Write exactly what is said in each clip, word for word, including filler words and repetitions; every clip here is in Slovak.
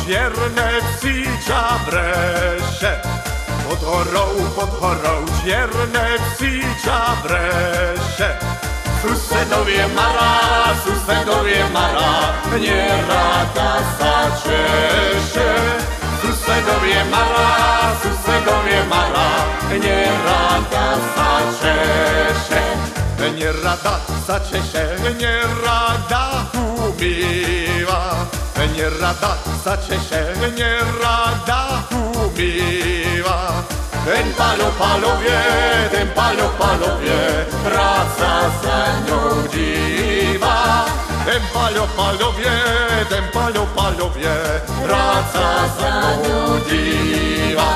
čierne psíča breše. Pod horou, pod horou, čierne psíča breše. Susedovie mará, susedovie mará, nerada sa češe. Susedovie mará, susedovie mará, nerada sa češe. Nerada sa češe, nerada umýva. Nerada sa češe, nerada umýva. Ten Paľo, Paľo vie, ten Paľo, Paľo vie, rád sa za ňou díva. Ten Paľo, Paľo vie, ten Paľo, Paľo vie, rád sa za ňou díva.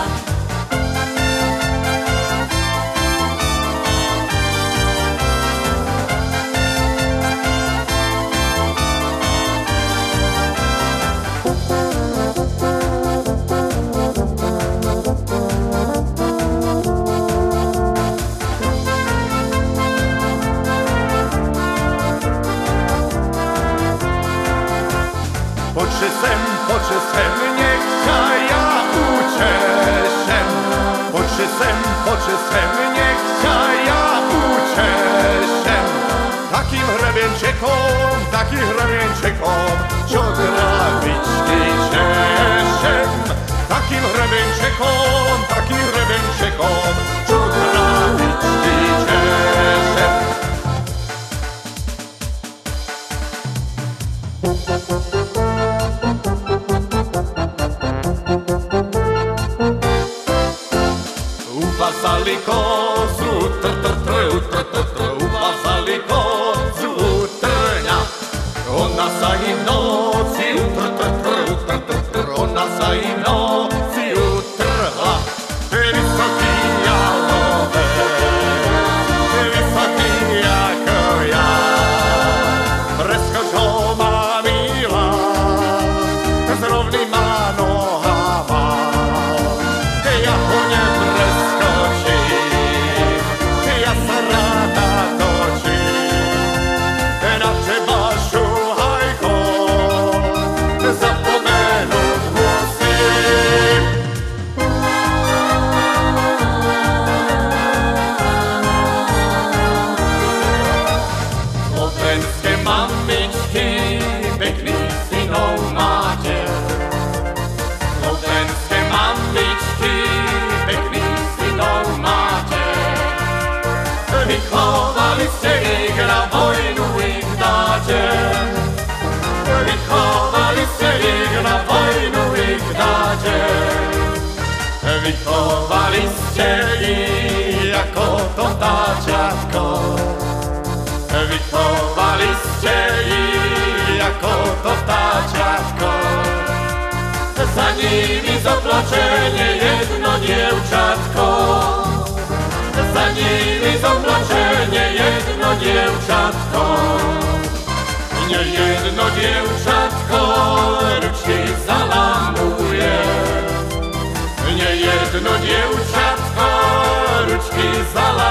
Poďže sem, poďže sem, nech ťa ja učešem. Poďže sem, poďže sem, nech ťa ja učešem. Takým hrebienčekom, takým hrebienčekom, čo trávičky češem. Takým hrebienčekom, takým hrebienčekom, čo trávičky češem. Uvazali kozu, tr-tr-tr, tr-tr-tr, uvazali kozu trňa. Ona sa im noci utr-tr-tr, utr-tr-tr, ona sa im noci utrhla. Vysoký jalové, vysoký ako ja. Preskoč ho má milá, s rovnýma nohama. Ja ho nepreskočím, ja sa ráda točím. Na teba šuhajko zapomenúť musím. Slovenské mamičky pekných synov máte. Slovenské mamičky pekných synov máte. Vychovali ste ich, na vojnu ich dáte. Vychovali ste ich, na vojnu ich dáte. Vychovali ste ich, ako to dáčatko. Vychovali ste ich, ako to dáčatko. Za nimi zoplače nie jedno dievčatko. Za nimi zoplače nie jedno dievčatko. Nie jedno dievčatko ručky zalamuje. Nie jedno dievčatko ručky zalamuje.